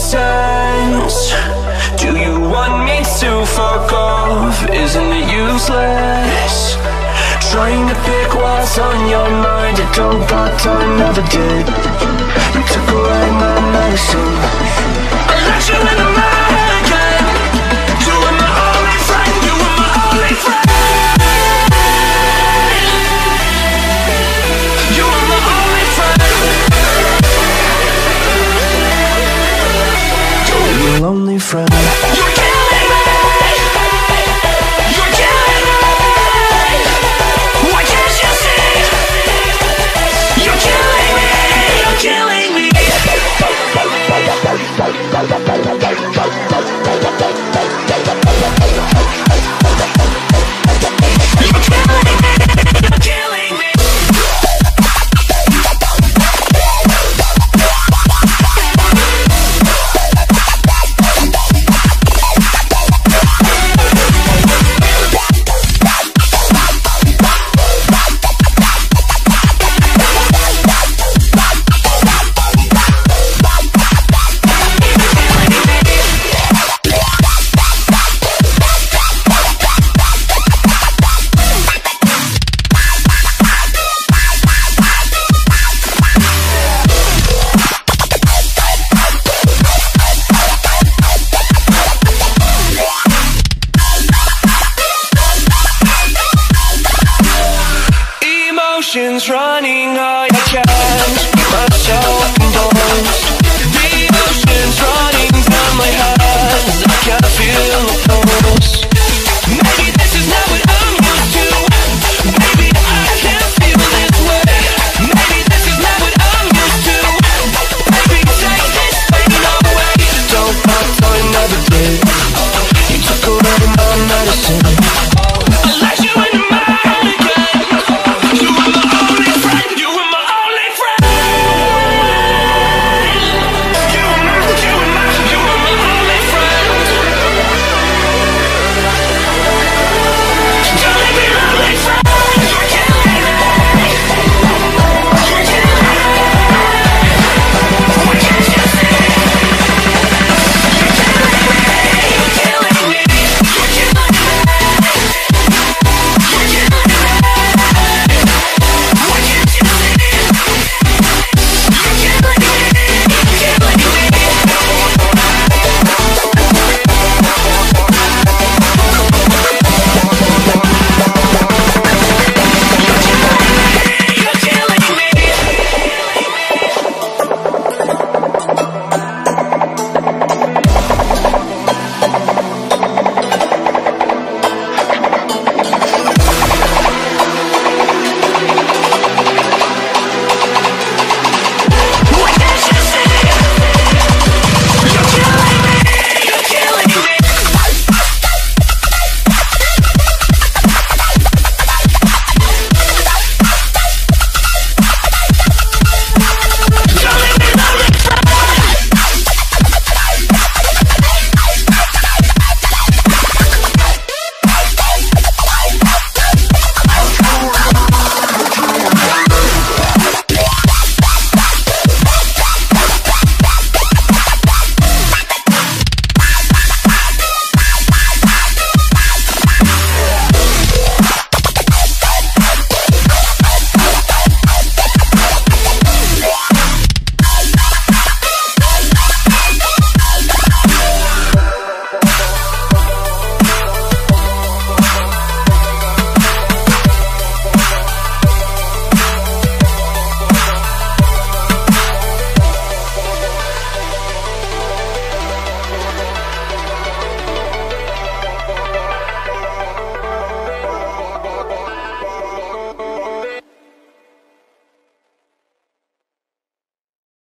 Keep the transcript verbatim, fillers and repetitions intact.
sense? Do you want me to fuck off? Isn't it useless? Trying to pick what's on your mind. You don't got time, never did. You took away my medicine. I let you into my head again. You were my only friend. You were my only friend. You were my only friend. You're my lonely friend.